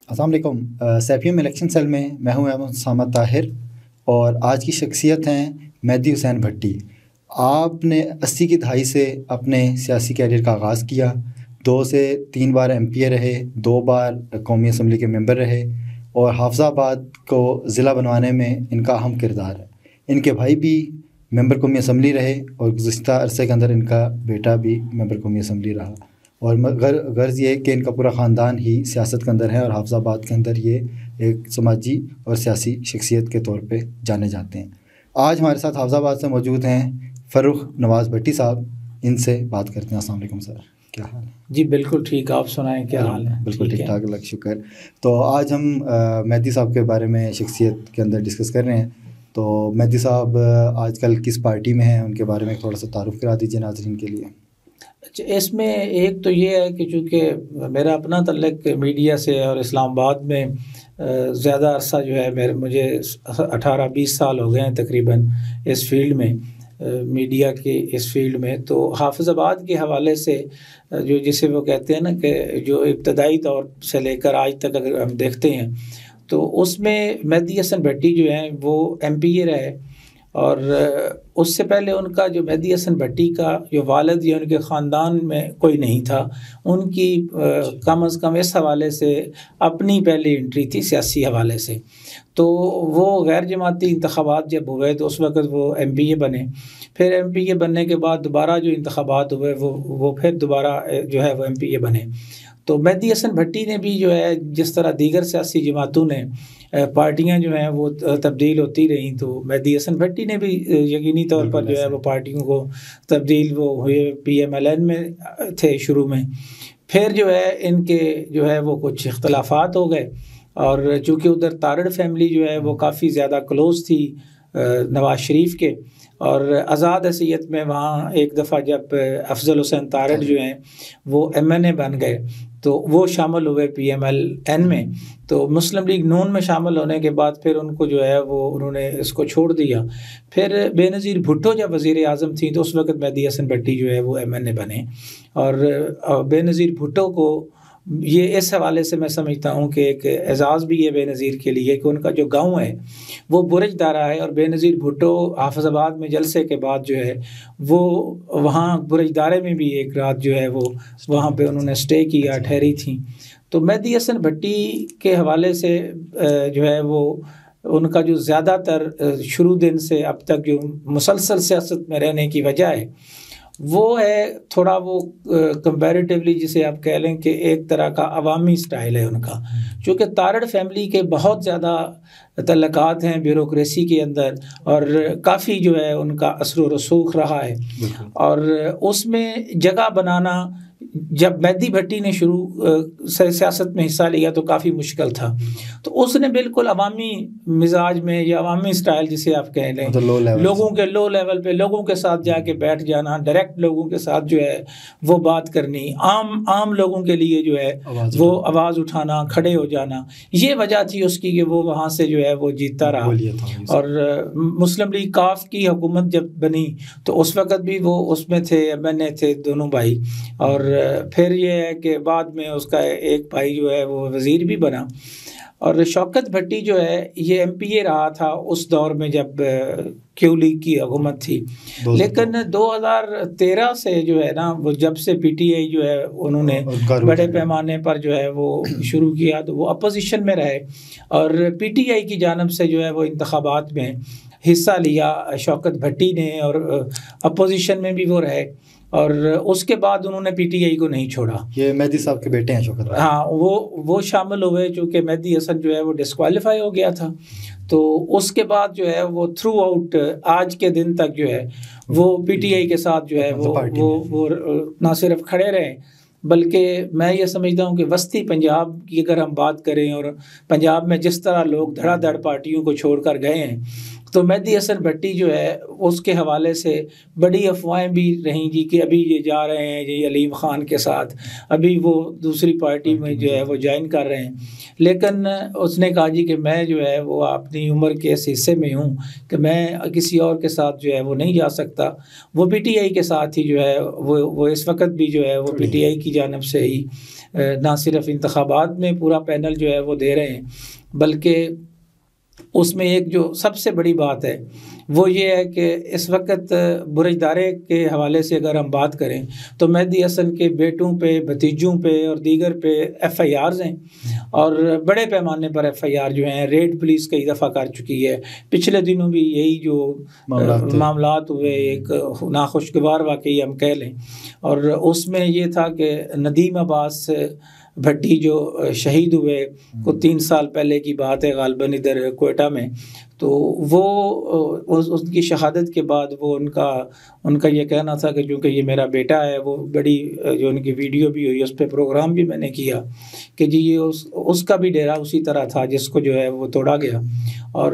السلام علیکم. سیپیم election cell میں میں ہوں احمد اسامہ طاہر اور آج کی شخصیت ہیں مہدی حسین بھٹی. آپ نے 80 کی دہائی سے اپنے سیاسی کیریئر کا آغاز کیا. 2 سے 3 بار MP رہے, 2 بار قومی اسمبلی کے ممبر رہے اور حافظ آباد کو ضلع بنوانے میں ان کا اہم کردار ہے. ان کے بھائی بھی ممبر قومی اسمبلی رہے اور گزشتہ عرصے کے اندر ان کا بیٹا بھی ممبر قومی اسمبلی رہا. اور غرض یہ ہے کہ ان کا پورا خاندان ہی سیاست کے اندر ہے اور حافظ آباد کے اندر یہ ایک سماجی اور سیاسی شخصیت کے طور پہ جانے جاتے ہیں. آج ہمارے ساتھ حافظ آباد سے موجود ہیں فرخ نواز بھٹی صاحب. ان سے بات کرتے ہیں. السلام علیکم سر, کیا حال ہے؟ جی بالکل ٹھیک, آپ سنائیں کیا حال ہے؟ بالکل ٹھیک ٹھاک, اللہ کا شکر. تو آج ہم مہدی صاحب کے بارے میں شخصیت کے اندر ڈسکس کر رہے ہیں. تو مہدی صاحب آج کل کس پارٹی میں ہیں, ان کے بارے میں تھوڑا سا تعارف کرا دیجیے ناظرین کے لیے. اس میں ایک تو یہ ہے کہ چونکہ میرا اپنا تعلق میڈیا سے اور اسلام آباد میں زیادہ عرصہ جو ہے مجھے 18-20 سال ہو گئے ہیں تقریباً اس فیلڈ میں, میڈیا کے اس فیلڈ میں. تو حافظ آباد کے حوالے سے جو جسے وہ کہتے ہیں نا کہ جو ابتدائی دور سے لے کر آج تک اگر ہم دیکھتے ہیں تو اس میں مہدی حسن بھٹی جو ہیں وہ MP رہے. اور اس سے پہلے ان کا جو مہدی حسن بھٹی کا جو والد یا ان کے خاندان میں کوئی نہیں تھا, ان کی کم از کم اس حوالے سے اپنی پہلی انٹری تھی سیاسی حوالے سے. تو وہ غیر جماعتی انتخابات جب ہوئے تو اس وقت وہ MPA بنے. پھر MPA بننے کے بعد دوبارہ جو انتخابات ہوئے وہ پھر دوبارہ جو ہے وہ MPA بنے. تو مہدی حسن بھٹی نے بھی جو ہے جس طرح دیگر سیاسی جماعتوں نے پارٹیاں جو ہیں وہ تبدیل ہوتی رہیں, تو مہدی حسن بھٹی نے بھی یقینی طور پر جو ہے وہ پارٹیوں کو تبدیل وہ ہوئے. PMLN میں تھے شروع میں, پھر جو ہے ان کے جو ہے وہ کچھ اختلافات ہو گئے. اور چونکہ ادھر تارڑ فیملی جو ہے وہ کافی زیادہ کلوز تھی نواز شریف کے, اور آزاد حیثیت میں وہاں ایک دفعہ جب افضل حسین تارڑ جو ہیں وہ MNA بن گئے تو وہ شامل ہوئے PMLN میں. تو مسلم لیگ نون میں شامل ہونے کے بعد پھر ان کو جو ہے وہ انہوں نے اس کو چھوڑ دیا. پھر بے نظیر بھٹو جب وزیر اعظم تھیں تو اس وقت مہدی حسن بھٹی جو ہے وہ MNA بنے. اور بے نظیر بھٹو کو یہ اس حوالے سے میں سمجھتا ہوں کہ ایک اعزاز بھی ہے بے نظیر کے لیے کہ ان کا جو گاؤں ہے وہ برج دارا ہے, اور بے نظیر بھٹو حافظ آباد میں جلسے کے بعد جو ہے وہ وہاں برج دارے میں بھی ایک رات جو ہے وہ وہاں پہ انہوں نے اسٹے کیا, ٹھہری تھیں. تو مہدی حسن بھٹی کے حوالے سے جو ہے وہ ان کا جو زیادہ تر شروع دن سے اب تک جو مسلسل سیاست میں رہنے کی وجہ ہے وہ ہے تھوڑا وہ کمپیریٹیولی جسے آپ کہہ لیں کہ ایک طرح کا عوامی سٹائل ہے ان کا. چونکہ تارڑ فیملی کے بہت زیادہ تعلقات ہیں بیوروکریسی کے اندر, اور کافی جو ہے ان کا اثر و رسوخ رہا ہے. اور اس میں جگہ بنانا جب مہدی بھٹی نے شروع سیاست میں حصہ لیا تو کافی مشکل تھا. تو اس نے بالکل عوامی مزاج میں یا عوامی سٹائل جسے آپ کہہ لیں, لوگوں کے لو لیول پہ لوگوں کے ساتھ جا کے بیٹھ جانا, ڈائریکٹ لوگوں کے ساتھ جو ہے وہ بات کرنی, عام لوگوں کے لیے جو ہے وہ آواز اٹھانا, کھڑے ہو جانا, یہ وجہ تھی اس کی کہ وہ وہاں سے جو ہے وہ جیتتا رہا. اور مسلم لیگ کاف کی حکومت جب بنی تو اس وقت بھی وہ اس میں تھے, MNA تھے دونوں بھائی. اور پھر یہ ہے کہ بعد میں اس کا ایک بھائی جو ہے وہ وزیر بھی بنا. اور شوکت بھٹی جو ہے یہ MPA رہا تھا اس دور میں جب کیو لیگ کی حکومت تھی. لیکن 2013 سے جو ہے نا وہ جب سے PTI جو ہے انہوں نے بڑے پیمانے پر جو ہے وہ شروع کیا تو وہ اپوزیشن میں رہے, اور PTI کی جانب سے جو ہے وہ انتخابات میں حصہ لیا شوکت بھٹی نے, اور اپوزیشن میں بھی وہ رہے. اور اس کے بعد انہوں نے PTI کو نہیں چھوڑا. یہ مہدی صاحب کے بیٹے ہیں شوکت بھٹی. ہاں وہ شامل ہوئے چونکہ مہدی حسن جو ہے وہ ڈسکوالیفائی ہو گیا تھا. تو اس کے بعد جو ہے وہ تھرو آؤٹ آج کے دن تک جو ہے وہ PTI کے ساتھ جو ہے وہ نہ صرف کھڑے رہے بلکہ میں یہ سمجھتا ہوں کہ وسطی پنجاب کی اگر ہم بات کریں اور پنجاب میں جس طرح لوگ دھڑا دھڑ پارٹیوں کو چھوڑ کر گئے ہیں تو مہدی حسن بھٹی جو ہے اس کے حوالے سے بڑی افواہیں بھی رہیں جی کہ ابھی یہ جا رہے ہیں جی علیم خان کے ساتھ، ابھی وہ دوسری پارٹی میں جو ہے وہ جوائن کر رہے ہیں، لیکن اس نے کہا جی کہ میں جو ہے وہ اپنی عمر کے اس حصے میں ہوں کہ میں کسی اور کے ساتھ جو ہے وہ نہیں جا سکتا۔ وہ پی ٹی آئی کے ساتھ ہی جو ہے وہ اس وقت بھی جو ہے وہ پی ٹی آئی کی جانب سے ہی نہ صرف انتخابات میں پورا پینل جو ہے وہ دے رہے ہیں، بلکہ اس میں ایک جو سب سے بڑی بات ہے وہ یہ ہے کہ اس وقت برج دارے کے حوالے سے اگر ہم بات کریں تو مہدی حسن کے بیٹوں پہ، بھتیجوں پہ اور دیگر پہ ایف آئی آرز ہیں، اور بڑے پیمانے پر ایف آئی آر جو ہیں ریڈ پولیس کئی دفعہ کر چکی ہے۔ پچھلے دنوں بھی یہی جو معاملات ہوئے، ایک ناخوشگوار واقعی ہم کہہ لیں، اور اس میں یہ تھا کہ ندیم عباس بھٹی جو شہید ہوئے کو 3 سال پہلے کی بات ہے غالباً ادھر کوئٹہ میں، تو وہ ان کی شہادت کے بعد وہ ان کا یہ کہنا تھا کہ چونکہ یہ میرا بیٹا ہے، وہ بڑی جو ان کی ویڈیو بھی ہوئی، اس پہ پروگرام بھی میں نے کیا کہ جی یہ اس کا بھی ڈیرا اسی طرح تھا جس کو جو ہے وہ توڑا گیا۔ اور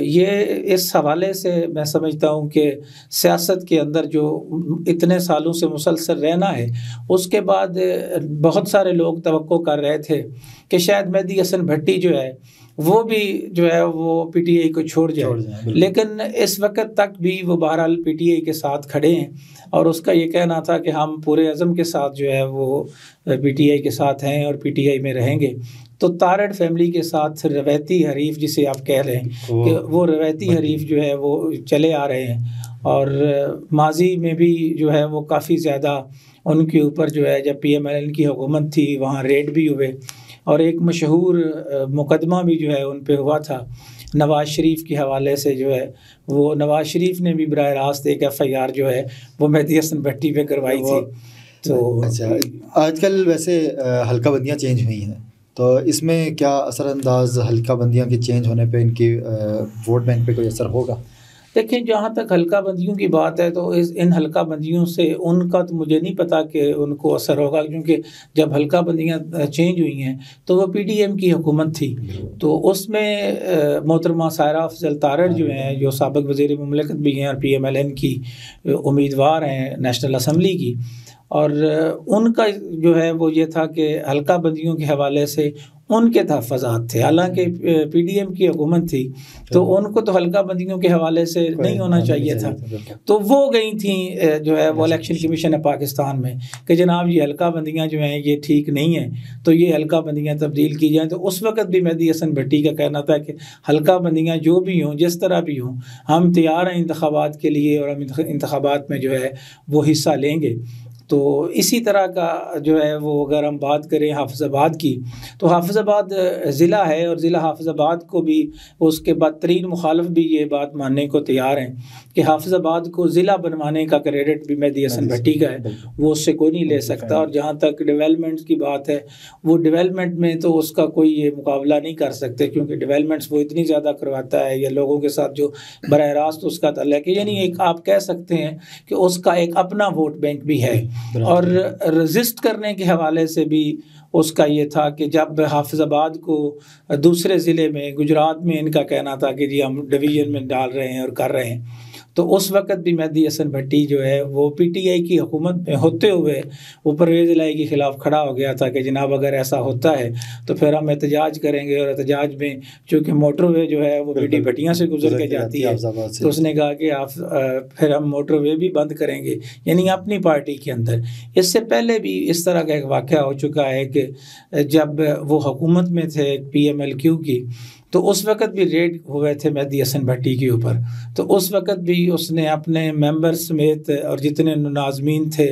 یہ اس حوالے سے میں سمجھتا ہوں کہ سیاست کے اندر جو اتنے سالوں سے مسلسل رہنا ہے، اس کے بعد بہت سارے لوگ توقع کر رہے تھے کہ شاید مہدی حسن بھٹی جو ہے وہ بھی جو ہے وہ پی ٹی آئی کو چھوڑ جائے، لیکن اس وقت تک بھی وہ بہرحال پی ٹی آئی کے ساتھ کھڑے ہیں، اور اس کا یہ کہنا تھا کہ ہم پورے عزم کے ساتھ جو ہے وہ پی ٹی آئی کے ساتھ ہیں اور پی ٹی آئی میں رہیں گے۔ تو تارڑ فیملی کے ساتھ روایتی حریف جسے آپ کہہ رہے ہیں کہ وہ روایتی حریف جو ہے وہ چلے آ رہے ہیں، اور ماضی میں بھی جو ہے وہ کافی زیادہ ان کے اوپر جو ہے جب پی ایم ایل این کی حکومت تھی وہاں ریڈ بھی ہوئے، اور ایک مشہور مقدمہ بھی جو ہے ان پہ ہوا تھا نواز شریف کے حوالے سے، جو ہے وہ نواز شریف نے بھی براہ راست ایک ایف آئی آر جو ہے وہ مہدی حسن بھٹی پہ کروائی تھی۔ تو اچھا، آج کل ویسے حلقہ بندیاں چینج ہوئی ہیں، تو اس میں کیا اثر انداز حلقہ بندیاں کے چینج ہونے پہ ان کی ووٹ بینک پہ کوئی اثر ہوگا؟ دیکھیں، جہاں تک حلقہ بندیوں کی بات ہے تو ان حلقہ بندیوں سے ان کا تو مجھے نہیں پتا کہ ان کو اثر ہوگا، کیونکہ جب حلقہ بندیاں چینج ہوئی ہیں تو وہ پی ڈی ایم کی حکومت تھی، تو اس میں محترمہ سائرہ افضل تارڑ جو ہیں، جو سابق وزیر مملکت بھی ہیں اور پی ایم ایل این کی امیدوار ہیں نیشنل اسمبلی کی، اور ان کا جو ہے وہ یہ تھا کہ حلقہ بندیوں کے حوالے سے ان کے تحفظات تھے، حالانکہ پی ڈی ایم کی حکومت تھی تو ان کو تو حلقہ بندیوں کے حوالے سے نہیں ہونا چاہیے تھا، تو وہ گئی تھیں جو ہے وہ الیکشن کمیشن ہے پاکستان میں کہ جناب یہ حلقہ بندیاں جو ہیں یہ ٹھیک نہیں ہیں، تو یہ حلقہ بندیاں تبدیل کی جائیں۔ تو اس وقت بھی مہدی حسن بھٹی کا کہنا تھا کہ حلقہ بندیاں جو بھی ہوں، جس طرح بھی ہوں، ہم تیار ہیں انتخابات کے لیے، اور ہم انتخابات میں جو ہے وہ حصہ لیں گے۔ تو اسی طرح کا جو ہے وہ اگر ہم بات کریں حافظ آباد کی، تو حافظ آباد ضلع ہے، اور ضلع حافظ آباد کو بھی اس کے بدترین مخالف بھی یہ بات ماننے کو تیار ہیں کہ حافظ آباد کو ضلع بنوانے کا کریڈٹ بھی مہدی حسن بھٹی کا ہے، وہ اس سے کوئی نہیں لے سکتا۔ اور جہاں تک ڈیولپمنٹ کی بات ہے، وہ ڈیولپمنٹ میں تو اس کا کوئی یہ مقابلہ نہیں کر سکتے، کیونکہ ڈیولپمنٹس وہ اتنی زیادہ کرواتا ہے یا لوگوں کے ساتھ جو براہ راست اس کا تعلق ہے، یعنی ایک آپ کہہ سکتے ہیں کہ اس کا ایک اپنا ووٹ بینک بھی ہے۔ اور رزسٹ کرنے کے حوالے سے بھی اس کا یہ تھا کہ جب حافظ آباد کو دوسرے ضلع میں گجرات میں ان کا کہنا تھا کہ جی ہم ڈویژن میں ڈال رہے ہیں اور کر رہے ہیں، تو اس وقت بھی مہدی حسن بھٹی جو ہے وہ پی ٹی آئی کی حکومت میں ہوتے ہوئے وہ پرویز الہی کے خلاف کھڑا ہو گیا تھا کہ جناب اگر ایسا ہوتا ہے تو پھر ہم احتجاج کریں گے، اور احتجاج میں چونکہ موٹر وے جو ہے وہ پی ٹی بھٹیاں سے گزر کے جاتی ہے، تو اس نے کہا کہ آپ پھر ہم موٹر وے بھی بند کریں گے، یعنی اپنی پارٹی کے اندر۔ اس سے پہلے بھی اس طرح کا ایک واقعہ ہو چکا ہے کہ جب وہ حکومت میں تھے پی ایم ایل کیو کی، تو اس وقت بھی ریڈ ہوئے تھے مہدی حسن بھٹی کے اوپر، تو اس وقت بھی اس نے اپنے ممبر سمیت اور جتنے ناظمین تھے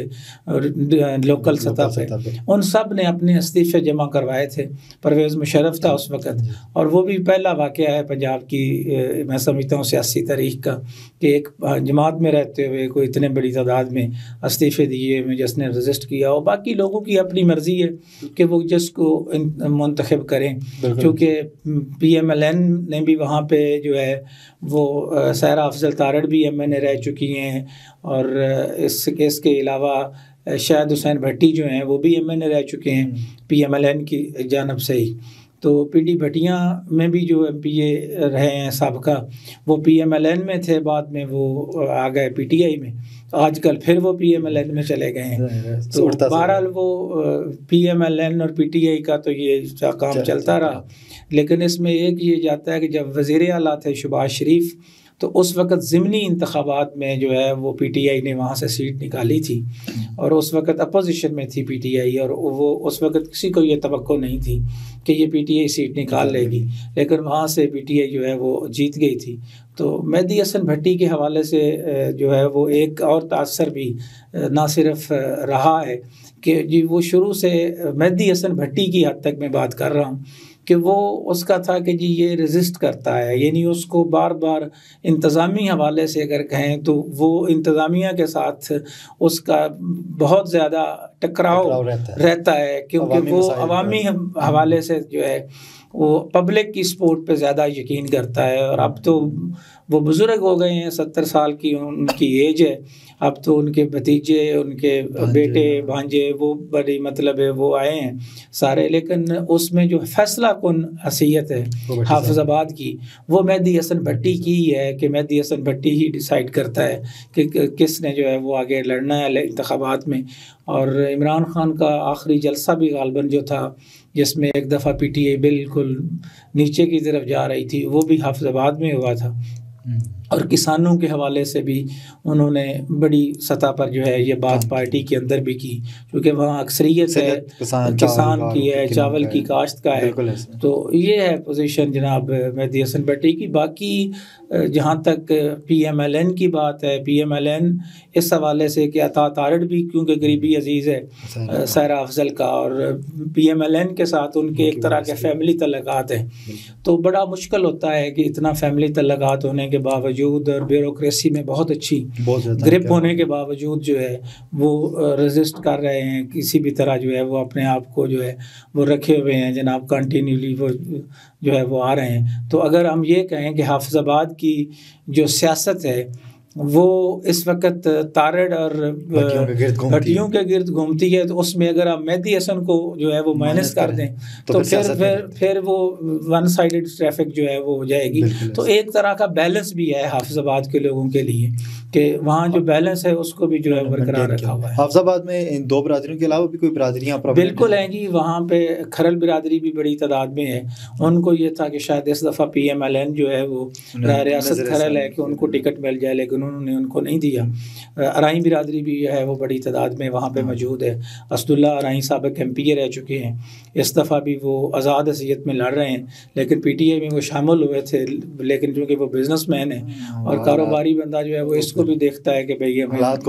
لوکل سطح پہ ان سب نے اپنے استعفے جمع کوائے تھے۔ پرویز مشرف تھا اس وقت، اور وہ بھی پہلا واقعہ ہے پنجاب کی میں سمجھتا ہوں سیاسی تاریخ کا کہ ایک جماعت میں رہتے ہوئے کوئی اتنے بڑی تعداد میں استعفے دیے میں جس نے رجسٹ کیا ہو۔ باقی لوگوں کی اپنی مرضی ہے کہ وہ جس کو منتخب کریں، کیونکہ پی ایم ایل این نے بھی وہاں پہ جو ہے وہ سائرہ افضل تارڑ بھی ایم این اے رہ چکی ہیں، اور اس کے علاوہ شاہد حسین بھٹی جو ہیں وہ بھی ایم این اے رہ چکے ہیں پی ایم ایل این کی جانب سے ہی۔ تو پی ڈی بھٹیاں میں بھی جو ایم پی اے رہے ہیں سابقہ، وہ پی ایم ایل این میں تھے، بعد میں وہ آ گئے پی ٹی آئی میں، آج کل پھر وہ پی ایم ایل این میں چلے گئے ہیں۔ تو بہرحال وہ پی ایم ایل این اور پی ٹی آئی کا تو یہ کام چلتا رہا، لیکن اس میں ایک یہ جاتا ہے کہ جب وزیر اعلیٰ تھے شہباز شریف، تو اس وقت ضمنی انتخابات میں جو ہے وہ پی ٹی آئی نے وہاں سے سیٹ نکالی تھی، اور اس وقت اپوزیشن میں تھی پی ٹی آئی، اور وہ اس وقت کسی کو یہ توقع نہیں تھی کہ یہ پی ٹی آئی سیٹ نکال لے گی، لیکن وہاں سے پی ٹی آئی جو ہے وہ جیت گئی تھی۔ تو مہدی حسن بھٹی کے حوالے سے جو ہے وہ ایک اور تاثر بھی نہ صرف رہا ہے کہ جی وہ شروع سے مہدی حسن بھٹی کی حد تک میں بات کر رہا ہوں کہ وہ اس کا تھا کہ جی یہ ریزسٹ کرتا ہے، یعنی اس کو بار بار انتظامی حوالے سے اگر کہیں تو وہ انتظامیہ کے ساتھ اس کا بہت زیادہ ٹکراؤ رہتا ہے، کیونکہ وہ عوامی حوالے سے جو ہے وہ پبلک کی سپورٹ پہ زیادہ یقین کرتا ہے، اور اب تو وہ بزرگ ہو گئے ہیں، 70 سال کی ان کی ایج ہے، اب تو ان کے بھتیجے، ان کے بیٹے بھانجے، وہ بڑی مطلب ہے وہ آئے ہیں سارے، لیکن اس میں جو فیصلہ کن حیثیت ہے حافظ آباد کی، وہ مہدی حسن بھٹی کی ہے کہ مہدی حسن بھٹی ہی ڈیسائیڈ کرتا ہے کہ کس نے جو ہے وہ آگے لڑنا ہے انتخابات میں۔ اور عمران خان کا آخری جلسہ بھی غالباً جو تھا، جس میں ایک دفعہ پی ٹی آئی بالکل نیچے کی طرف جا رہی تھی، وہ بھی حافظ آباد میں ہوا تھا، اور کسانوں کے حوالے سے بھی انہوں نے بڑی سطح پر جو ہے یہ بات پارٹی کے اندر بھی کی، کیونکہ وہاں اکثریت ہے کسان کی ہے، چاول کی کاشت کا ہے، تو یہ ہے پوزیشن جناب مہدی حسن بھٹی کی۔ باقی جہاں تک پی ایم ایل این کی بات ہے، پی ایم ایل این اس حوالے سے کہ عطا تارڑ بھی کیونکہ قریبی عزیز ہے سہرا افضل کا، اور پی ایم ایل این کے ساتھ ان کے ایک طرح کے فیملی تعلقات ہیں، تو بڑا مشکل ہوتا ہے کہ اتنا فیملی تعلقات ہونے کے باوجود اور بیوروکریسی میں بہت اچھی گرپ ہونے کے باوجود جو ہے وہ ریزسٹ کر رہے ہیں، کسی بھی طرح جو ہے وہ اپنے آپ کو جو ہے وہ رکھے ہوئے ہیں جناب، کنٹینیولی وہ جو ہے وہ آ رہے ہیں۔ تو اگر ہم یہ کہیں کہ حافظ آباد کی جو سیاست ہے وہ اس وقت تارڑ اور بھٹیوں کے گرد گھومتی ہے، تو اس میں اگر آپ مہدی حسن کو جو ہے وہ مائنس کر دیں تو پھر وہ ون سائیڈڈ ٹریفک جو ہے وہ ہو جائے گی۔ تو ایک طرح کا بیلنس بھی ہے حافظ آباد کے لوگوں کے لیے کہ وہاں جو بیلنس ہے اس کو بھی جو ہے برقرار رکھا ہوا ہے۔ حافظ آباد میں ان دو برادریوں کے علاوہ بھی کوئی برادریاں بالکل ہیں جی، وہاں پہ کھرل برادری بھی بڑی تعداد میں ہے، ان کو یہ تھا کہ شاید اس دفعہ پی ایم ایل این جو ہے وہ ریاست کھرل ہے کہ ان کو ٹکٹ مل جائے، لیکن انہوں نے ان کو نہیں دیا۔ ارائیں برادری بھی ہے وہ بڑی تعداد میں وہاں پہ موجود ہے، اسداللہ ارائیں سابق ایم پی اے رہ چکے ہیں، اس دفعہ بھی وہ آزاد حیثیت میں لڑ رہے ہیں، لیکن پی ٹی آئی میں وہ شامل ہوئے تھے، لیکن چونکہ وہ بزنس مین ہیں اور کاروباری بندہ جو ہے وہ اس کو بھی دیکھتا ہے کہ بھئی حالات کو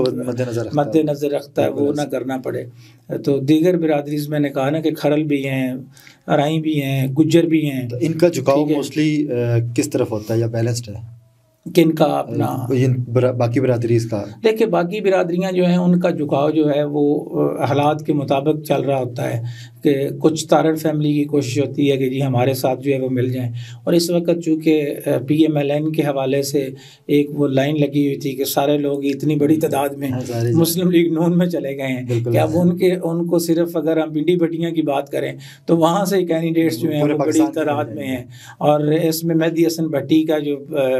مد نظر رکھتا ہے وہ نہ کرنا پڑے۔ تو دیگر برادریز میں نے کہا نا کہ کھرل بھی ہیں، ارائیں بھی ہیں، گجر بھی ہیں۔ تو ان کا جھکاؤ موسٹلی کس طرف ہوتا ہے یا بیلنسڈ ہے؟ کن کا؟ اپنا باقی برادریز کا؟ دیکھیں باقی برادریاں جو ہیں ان کا جھکاؤ جو ہے وہ حالات کے مطابق چل رہا ہوتا ہے کہ کچھ تارڑ فیملی کی کوشش ہوتی ہے کہ جی ہمارے ساتھ جو ہے وہ مل جائیں، اور اس وقت چونکہ پی ایم ایل این کے حوالے سے ایک وہ لائن لگی ہوئی تھی کہ سارے لوگ اتنی بڑی تعداد میں مسلم لیگ نون میں چلے گئے ہیں کہ اب ان کو صرف اگر ہم پنڈی بھٹیاں کی بات کریں تو وہاں سے کینڈیڈیٹس جو ہیں وہ بڑی تعداد میں ہیں، اور اس میں مہدی حسن بھٹی کا جو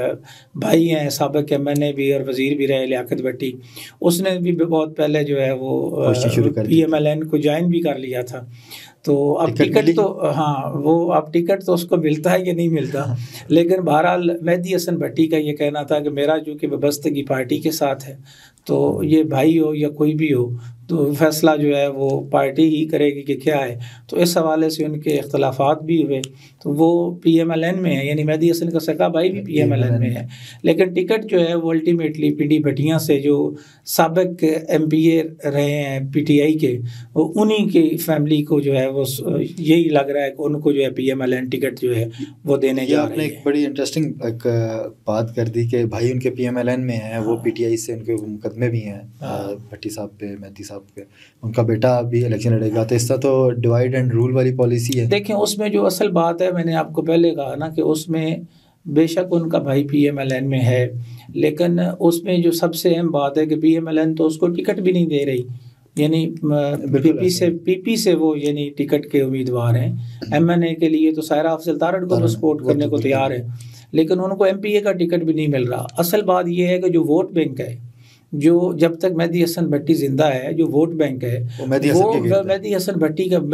بھائی ہیں سابق ایم این اے بھی اور وزیر بھی رہے لیاقت بھٹی، اس نے بھی بہت پہلے جو ہے وہ پی ایم ایل این کو جوائن بھی کر لیا تھا۔ تو اب ٹکٹ تو وہ اب ٹکٹ تو اس کو ملتا ہے کہ نہیں ملتا، لیکن بہرحال مہدی حسن بھٹی کا یہ کہنا تھا کہ میرا جو کہ وابستگی پارٹی کے ساتھ ہے، تو یہ بھائی ہو یا کوئی بھی ہو تو فیصلہ جو ہے وہ پارٹی ہی کرے گی کہ کیا ہے۔ تو اس حوالے سے ان کے اختلافات بھی ہوئے، تو وہ پی ایم ایل این میں ہے، یعنی مہدی حسن کا سگا بھائی بھی پی ایم ایل این میں ہے، لیکن ٹکٹ جو ہے وہ الٹیمیٹلی پی ڈی بھٹیاں سے جو سابق ایم پی اے رہے ہیں پی ٹی آئی کے، وہ انہی کی فیملی کو جو ہے وہ یہی لگ رہا ہے کہ ان کو جو ہے پی ایم ایل این ٹکٹ جو ہے وہ دینے جا رہے ہیں۔ آپ نے ایک بڑی انٹرسٹنگ ایک بات کر دی کہ بھائی ان کے پی ایم ایل این میں ہیں، وہ پی ٹی آئی سے ان کے مقدمے بھی ہیں بھٹی صاحب پہ، مہدی صاحب پہ، ان کا بیٹا بھی الیکشن لڑے گا، تو اس طرح تو ڈیوائڈ اینڈ رول والی پالیسی ہے۔ دیکھیں اس میں جو اصل بات ہے، میں نے آپ کو پہلے کہا نا کہ اس میں بے شک ان کا بھائی پی ایم ایل این میں ہے، لیکن اس میں جو سب سے اہم بات ہے کہ پی ایم ایل این تو اس کو ٹکٹ بھی نہیں دے رہی، یعنی پی پی سے وہ یعنی ٹکٹ کے امیدوار ہیں. ایم این اے کے لیے تو سائرہ افضل تارڑ کو سپورٹ کرنے کو تیار ہے, لیکن ان کو ایم پی اے کا ٹکٹ بھی نہیں مل رہا. اصل بات یہ ہے کہ جو ووٹ بینک ہے, جو جب تک مہدی حسن بھٹی زندہ ہے, جو ووٹ بینک ہے وہ مہدی حسن بھٹی کا,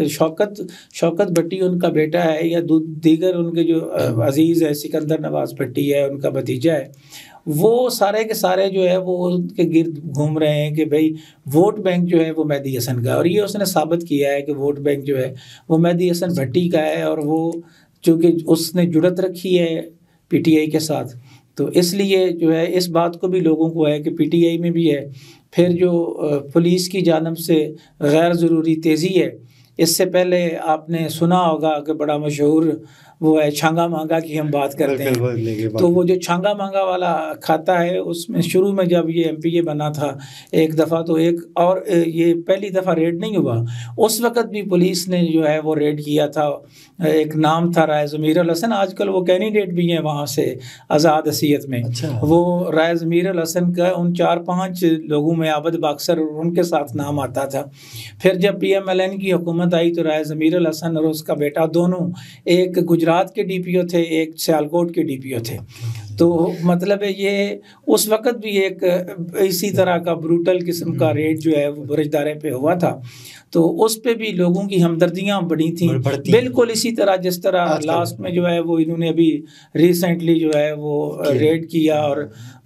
شوکت بھٹی ان کا بیٹا ہے یا دیگر ان کے جو عزیز ہے سکندر نواز بھٹی ہے ان کا بھتیجا ہے, وہ سارے کے سارے جو ہے وہ ان کے گرد گھوم رہے ہیں کہ بھئی ووٹ بینک جو ہے وہ مہدی حسن کا ہے. اور یہ اس نے ثابت کیا ہے کہ ووٹ بینک جو ہے وہ مہدی حسن بھٹی کا ہے, اور وہ چونکہ اس نے جرت رکھی ہے پی ٹی آئی کے ساتھ, تو اس لیے جو ہے اس بات کو بھی لوگوں کو ہے کہ پی ٹی آئی میں بھی ہے. پھر جو پولیس کی جانب سے غیر ضروری تیزی ہے, اس سے پہلے آپ نے سنا ہوگا کہ بڑا مشہور وہ ہے چھانگا مانگا کی ہم بات کرتے ہیں, تو وہ جو چھانگا مانگا والا کھاتا ہے اس میں شروع میں جب یہ ایم پی اے بنا تھا ایک دفعہ, تو ایک اور یہ پہلی دفعہ ریڈ نہیں ہوا, اس وقت بھی پولیس نے جو ہے وہ ریڈ کیا تھا. ایک نام تھا رائے ضمیر الحسن, آج کل وہ کینڈیڈیٹ بھی ہیں وہاں سے آزاد حیثیت میں. وہ رائے ضمیر الحسن کا ان 4-5 لوگوں میں عابد باکسر ان کے ساتھ نام آتا تھا. پھر جب پی ایم ایل این کی حکومت آئی تو رائے ضمیر الحسن اور اس کا بیٹا دونوں, ایک گجرات کے ڈی پی او تھے, ایک سیالکوٹ کے ڈی پی او تھے. تو مطلب ہے یہ اس وقت بھی ایک اسی طرح کا بروٹل قسم کا ریٹ جو ہے وہ برجدارے پہ ہوا تھا, تو اس پہ بھی لوگوں کی ہمدردیاں بڑی تھیں. بالکل اسی طرح جس طرح لاسٹ میں جو ہے وہ انہوں نے ابھی ریسنٹلی جو ہے وہ ریڈ کیا, اور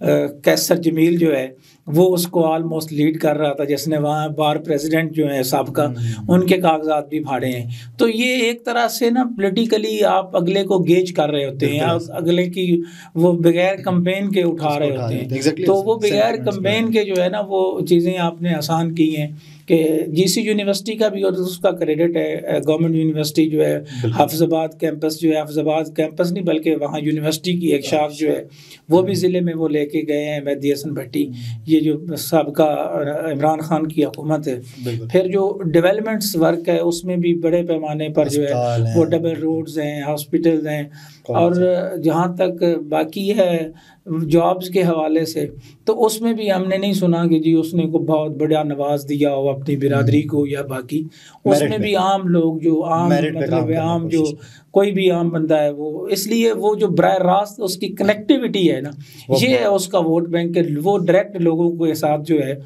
کیسر جمیل جو ہے وہ اس کو آلموسٹ لیڈ کر رہا تھا, جس نے وہاں بار پریزیڈنٹ جو ہیں سابقہ ان کے کاغذات بھی پھاڑے ہیں. تو یہ ایک طرح سے نا پولیٹیکلی آپ اگلے کو گیج کر رہے ہوتے ہیں, اگلے کی وہ بغیر کمپین کے اٹھا رہے ہوتے ہیں. تو وہ بغیر کمپین کے جو ہے نا وہ چیزیں آپ نے آسان کی ہیں کہ جی سی یونیورسٹی کا بھی, اور اس کا کریڈٹ ہے گورنمنٹ یونیورسٹی جو ہے حافظ آباد کیمپس جو ہے, حافظ آباد کیمپس نہیں بلکہ وہاں یونیورسٹی کی ایک شاخ جو ہے وہ بھی ضلع میں وہ لے کے گئے ہیں مہدی حسن بھٹی, یہ جو سابقہ عمران خان کی حکومت ہے. پھر جو ڈیولپمنٹس ورک ہے اس میں بھی بڑے پیمانے پر جو ہے وہ ڈبل روڈز ہیں, ہاسپٹلز ہیں, اور جہاں تک باقی ہے جابز کے حوالے سے تو اس میں بھی ہم نے نہیں سنا کہ جی اس نے کو بہت بڑا نواز دیا ہو اپنی برادری کو یا باقی. اس میں بھی عام لوگ جو عام مطلب عام جو کوئی بھی عام بندہ ہے وہ, اس لیے وہ جو براہ راست اس کی کنیکٹیوٹی ہے نا, یہ ہے اس کا ووٹ بینک, وہ ڈائریکٹ لوگوں کے ساتھ جو ہے.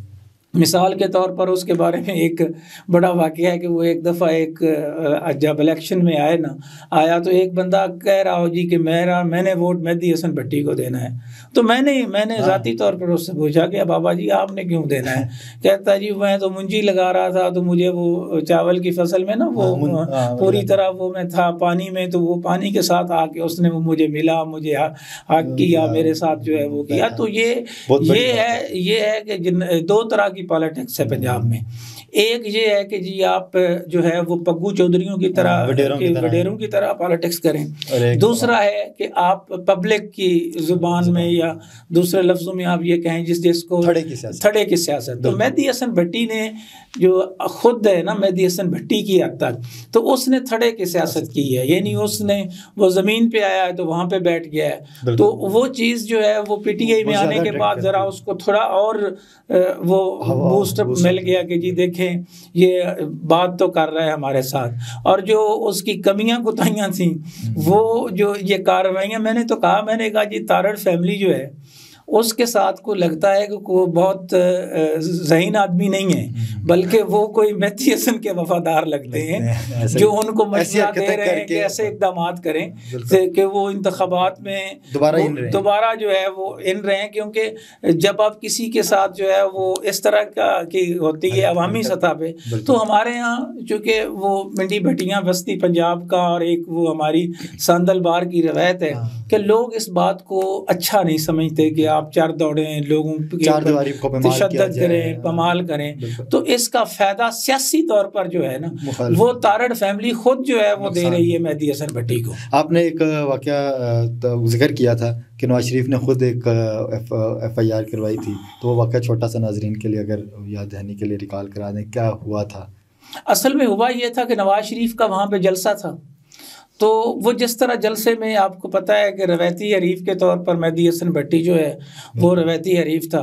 مثال کے طور پر اس کے بارے میں ایک بڑا واقعہ ہے کہ وہ ایک دفعہ ایک جب الیکشن میں آیا تو ایک بندہ کہہ رہا ہو جی کہ میں نے ووٹ مہدی حسن بھٹی کو دینا ہے. تو میں نے ذاتی طور پر اس سے پوچھا کہ بابا جی آپ نے کیوں دینا ہے؟ کہتا جی میں تو منجی لگا رہا تھا, تو مجھے وہ چاول کی فصل میں نا وہ پوری طرح وہ میں تھا پانی میں, تو وہ پانی کے ساتھ آ کے اس نے وہ مجھے ملا, مجھے حق کیا, میرے ساتھ جو ہے وہ کیا. تو یہ ہے کہ 2 طرح کی پالیٹکس ہے پنجاب میں. ایک یہ ہے کہ جی آپ جو ہے وہ پگو چودھریوں کی طرح وڈیروں کی طرح پالیٹکس کریں. دوسرا ہے کہ آپ پبلک کی زبان میں یا دوسرے لفظوں میں آپ یہ کہیں جس کو تھڑے کی سیاست. تو مہدی حسن بھٹی نے جو خود ہے نا مہدی حسن بھٹی کی حد تک تو اس نے تھڑے کی سیاست کی ہے, یعنی اس نے وہ زمین پہ آیا ہے تو وہاں پہ بیٹھ گیا ہے. تو وہ چیز جو ہے وہ پی ٹی آئی میں آنے کے بعد ذرا اس کو تھوڑا اور وہ بوسٹ اپ مل گیا کہ جی دیکھیں یہ بات تو کر رہا ہے ہمارے ساتھ. اور جو اس کی کمیاں کوتاہیاں تھیں وہ جو یہ کارروائیاں, میں نے کہا جی تارڑ فیملی جو ہے اس کے ساتھ کو لگتا ہے کہ وہ بہت ذہین آدمی نہیں ہے, بلکہ وہ کوئی مہدی حسن کے وفادار لگتے ہیں جو ان کو مشورہ دے رہے ہیں کہ ایسے اقدامات کریں کہ وہ انتخابات میں دوبارہ جو ہے وہ ان رہے ہیں. کیونکہ جب آپ کسی کے ساتھ جو ہے وہ اس طرح کی ہوتی ہے عوامی سطح پہ, تو ہمارے ہاں چونکہ وہ منڈی بھٹیاں بستی پنجاب کا اور ایک وہ ہماری ساندل بار کی روایت ہے کہ لوگ اس بات کو اچھا نہیں سمجھتے کہ آپ چار دوڑیں, لوگوں کی تشدد کریں, پامال کریں. تو اس کا فائدہ سیاسی طور پر جو ہے نا وہ تارڑ فیملی خود جو ہے وہ دے رہی ہے مہدی حسن بھٹی کو. آپ نے ایک واقعہ ذکر کیا تھا کہ نواز شریف نے خود ایک ایف آئی آر کروائی تھی, تو وہ واقعہ چھوٹا سا ناظرین کے لیے اگر یاد دہانی کے لیے ریکال کرا دیں, کیا ہوا تھا؟ اصل میں ہوا یہ تھا کہ نواز شریف کا وہاں پہ جلسہ تھا, تو وہ جس طرح جلسے میں آپ کو پتہ ہے کہ روایتی حریف کے طور پر مہدی حسن بھٹی جو ہے وہ روایتی حریف تھا.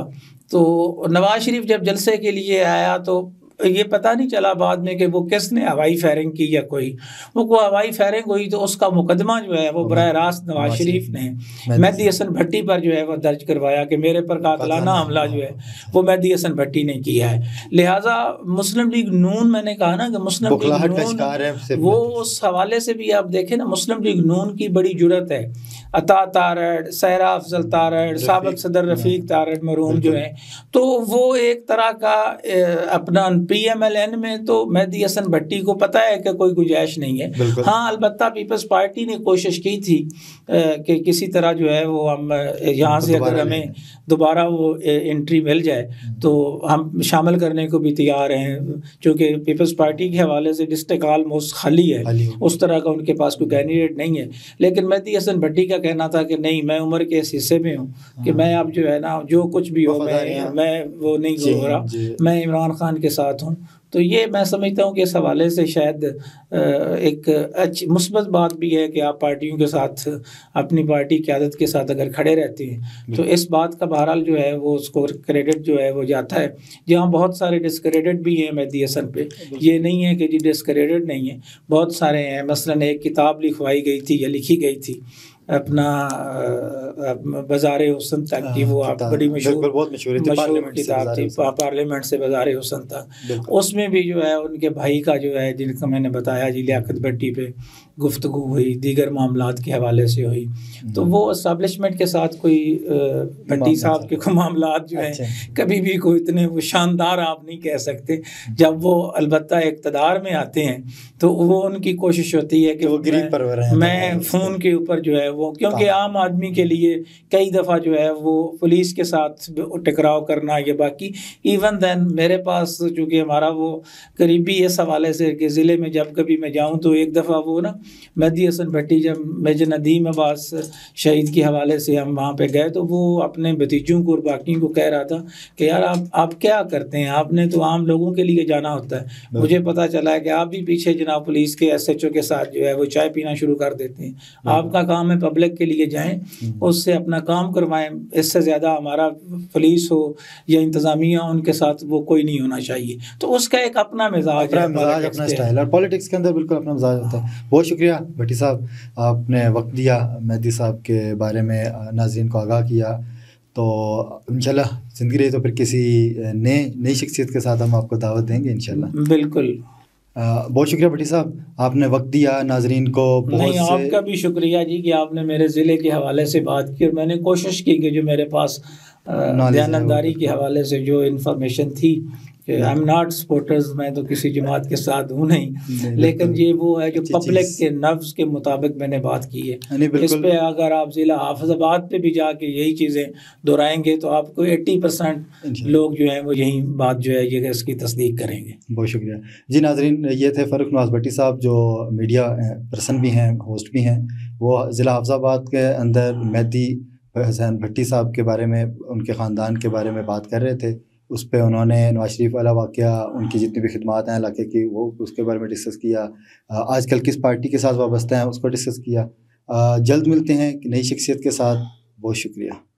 تو نواز شریف جب جلسے کے لیے آیا تو یہ پتہ نہیں چلا بعد میں کہ وہ کس نے ہوائی فائرنگ کی یا کوئی ہوائی فائرنگ ہوئی تو اس کا مقدمہ جو ہے وہ براہ راست نواز شریف نے مہدی حسن بھٹی پر جو ہے وہ درج کروایا کہ میرے پر قاتلانہ حملہ جو ہے وہ مہدی حسن بھٹی نے کیا ہے. لہٰذا مسلم لیگ نون، میں نے کہا نا کہ مسلم لیگ نون، وہ اس حوالے سے بھی آپ دیکھیں نا، مسلم لیگ نون کی بڑی جرت ہے. عطا تارڑ، صحرا افضل تارڑ، سابق صدر رفیق تارڑ مرحوم جو ہیں، تو وہ ایک طرح کا اپنا پی ایم ایل این میں تو مہدی حسن بھٹی کو پتہ ہے کہ کوئی گنجائش نہیں ہے. ہاں البتہ پیپلز پارٹی نے کوشش کی تھی کہ کسی طرح جو ہے وہ ہم یہاں سے اگر ہمیں دوبارہ وہ انٹری مل جائے تو ہم شامل کرنے کو بھی تیار ہیں، چونکہ پیپلز پارٹی کے حوالے سے ڈسٹرکٹ آلموسٹ خالی ہے، اس طرح کا ان کے پاس کوئی کینڈیڈیٹ نہیں ہے. لیکن مہدی حسن بھٹی کا کہنا تھا کہ نہیں، میں عمر کے اس حصے میں ہوں کہ میں اب جو ہے نا جو کچھ بھی ہو میں وہ نہیں ہو رہا، میں عمران خان کے ساتھ ہوں. تو یہ میں سمجھتا ہوں کہ اس حوالے سے شاید ایک اچھی مثبت بات بھی ہے کہ آپ پارٹیوں کے ساتھ، اپنی پارٹی قیادت کے ساتھ اگر کھڑے رہتے ہیں تو اس بات کا بہرحال جو ہے وہ اس کو کریڈٹ جو ہے وہ جاتا ہے. جہاں بہت سارے ڈسکریڈٹ بھی ہیں مہدی حسن پہ، یہ نہیں ہے کہ جی ڈسکریڈٹ نہیں ہے، بہت سارے ہیں. مثلاً ایک کتاب لکھوائی گئی تھی یا لکھی گئی تھی اپنا بازار حسن تک کی، وہ آپ بڑی مشہور کتاب تھی، پارلیمنٹ سے بازار حسن تک. اس میں بھی جو ہے ان کے بھائی کا جو ہے، جن کا میں نے بتایا جی لیاقت بھٹی پہ گفتگو ہوئی، دیگر معاملات کے حوالے سے ہوئی. تو وہ اسٹیبلشمنٹ کے ساتھ کوئی بھٹی صاحب کے کوئی معاملات جو ہیں کبھی بھی کوئی اتنے وہ شاندار آپ نہیں کہہ سکتے. جب وہ البتہ اقتدار میں آتے ہیں تو وہ ان کی کوشش ہوتی ہے کہ وہ گریب پرور ہیں، میں فون کے اوپر جو ہے وہ، کیونکہ عام آدمی کے لیے کئی دفعہ جو ہے وہ پولیس کے ساتھ ٹکراؤ کرنا یا باقی. ایون دین میرے پاس چونکہ ہمارا وہ قریبی اس حوالے سے کہ ضلع میں جب کبھی میں جاؤں تو ایک دفعہ وہ نا مہدی حسن بھٹی جب میجر ندیم عباس شہید کے حوالے سے ہم وہاں پہ گئے تو وہ اپنے بھتیجوں کو اور باقیوں کو کہہ رہا تھا کہ یار آپ کیا کرتے ہیں، آپ نے تو عام لوگوں کے لیے جانا ہوتا ہے. مجھے پتہ چلا ہے کہ آپ بھی پیچھے جناب پولیس کے ایس ایچ او کے ساتھ جو ہے وہ چائے پینا شروع کر دیتے ہیں. آپ کا کام ہے پبلک کے لیے جائیں، اس سے اپنا کام کروائیں. اس سے زیادہ ہمارا پولیس ہو یا انتظامیہ ان کے ساتھ وہ کوئی نہیں ہونا چاہیے. تو اس کا ایک اپنا مزاج ہے، اپنا اسٹائل ہے، پالیٹکس کے اندر بالکل اپنا مزاج ہوتا ہے. بہت شکریہ بھٹی صاحب، آپ نے وقت دیا، مہدی صاحب کے بارے میں ناظرین کو آگاہ کیا. تو انشاءاللہ زندگی رہی تو پھر کسی نئی شخصیت کے ساتھ ہم آپ کو دعوت دیں گے انشاءاللہ. بالکل. بہت شکریہ بھٹی صاحب، آپ نے وقت دیا ناظرین کو. نہیں، آپ کا بھی شکریہ جی کہ آپ نے میرے ضلع کے حوالے سے بات کی، اور میں نے کوشش کی کہ جو میرے پاس دیانتداری کے حوالے سے جو انفارمیشن تھی کہ آئی ایم ناٹ سپورٹرز، میں تو کسی جماعت کے ساتھ ہوں نہیں، لیکن یہ وہ ہے جو پبلک کے نبض کے مطابق میں نے بات کی ہے. اس پہ اگر آپ ضلع حافظ آباد پہ بھی جا کے یہی چیزیں دہرائیں گے تو آپ کو 80% لوگ جو ہیں وہ یہی بات جو ہے یہ اس کی تصدیق کریں گے. بہت شکریہ جی. ناظرین، یہ تھے فاروق نواز بھٹی صاحب، جو میڈیا پرسن بھی ہیں، ہوسٹ بھی ہیں. وہ ضلع حافظ آباد کے اندر مہدی حسن بھٹی صاحب کے بارے میں، ان کے خاندان کے بارے میں بات کر رہے تھے. اس پہ انہوں نے نواز شریف والا واقعہ، ان کی جتنی بھی خدمات ہیں علاقے کی، وہ اس کے بارے میں ڈسکس کیا. آج کل کس پارٹی کے ساتھ وابستہ ہیں اس کو ڈسکس کیا. جلد ملتے ہیں نئی شخصیت کے ساتھ. بہت شکریہ.